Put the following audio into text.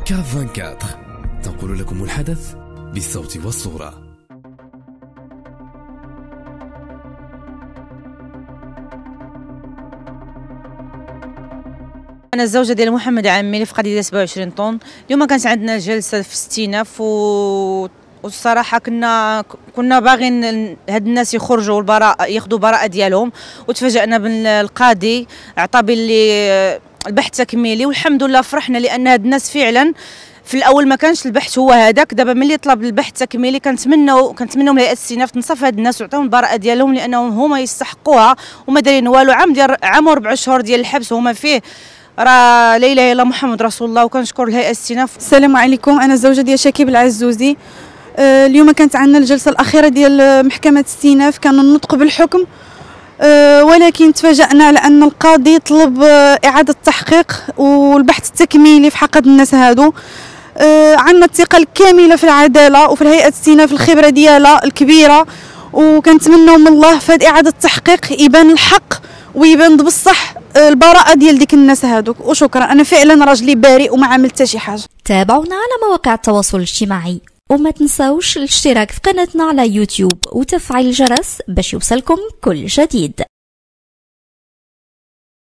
كاف 24 تنقل لكم الحدث بالصوت والصورة. أنا الزوجة ديال محمد عامي اللي فقد يديه 27 طن. اليوم كانت عندنا جلسة في استئناف والصراحة كنا باغيين هاد الناس يخرجوا والبراءة ياخذوا براءة ديالهم، وتفاجأنا بالقاضي عطى باللي البحث تكميلي، والحمد لله فرحنا لأن هاد الناس فعلا في الاول ما كانش البحث هو هذاك. دابا ملي طلب البحث التكميلي كنتمناو من هيئه الاستئناف تنصف هاد الناس ويعطيهم البراءه ديالهم لانهم هما يستحقوها وما دايرين والو. عام و4 شهور ديال الحبس هما فيه، راه لا اله الا الله محمد رسول الله. وكنشكر الهيئه الاستئناف. السلام عليكم، انا الزوجه ديال شكيب العزوزي. اليوم كانت عندنا الجلسه الاخيره ديال محكمه الاستئناف، كان النطق بالحكم، ولكن تفاجأنا على أن القاضي طلب إعادة تحقيق والبحث التكميلي في حق الناس هادو. عندنا الثقة الكاملة في العدالة وفي الهيئة الاستئناف، الخبرة ديالها الكبيرة، وكنتمنوا من الله في هذه إعادة التحقيق يبان الحق ويبان بصح البراءة ديال ديك الناس هادوك. وشكرا، أنا فعلا راجلي بريء وما عملت حتى شي حاجة. تابعونا على مواقع التواصل الاجتماعي، وما تنساوش الاشتراك في قناتنا على يوتيوب وتفعيل الجرس باش يوصلكم كل جديد.